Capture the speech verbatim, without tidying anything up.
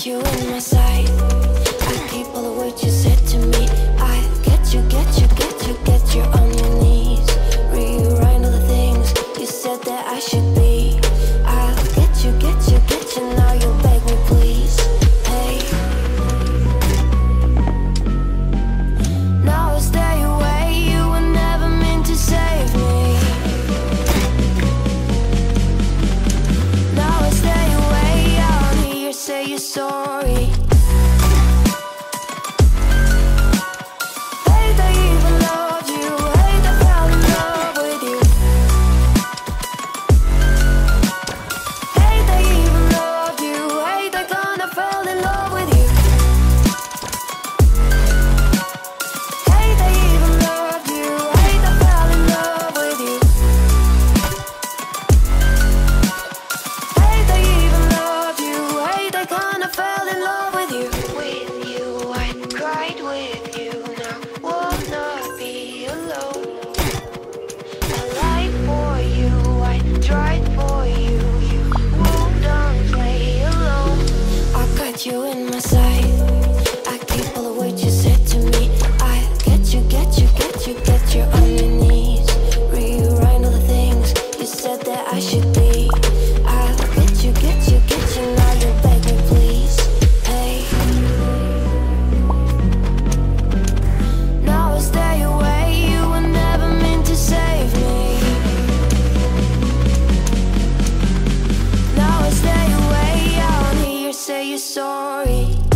got you in my sight. I keep all the words you said to me. I get you, get you, get you, get you on your knees. Rewrite all the things you said that I should be. I'll get you, get you, get you, now you beg me please. Hey, now I stay away, you were never meant to save me. Now I stay away, I don't hear you say you're sorry. Hate I even loved you, hate I fell in love with you. Hate I even loved you, hate I kinda fell in love with you. Hate I even loved you, hate I fell in love with you. Hate I even loved you, hate I kinda fell in love with you. With you, I cried with you, now will not be alone. I lied for you, I tried for you, you wouldn't play alone. I got you in my sight, I keep all the words you said to me. I get you, get you, get you, get you on your knees. Rewrite all the things you said that I should be. I'll get you, get you, get you, now you beg me please. Hey, now I stay away, you were never meant to save me. Now I stay away, I don't hear you say you're sorry.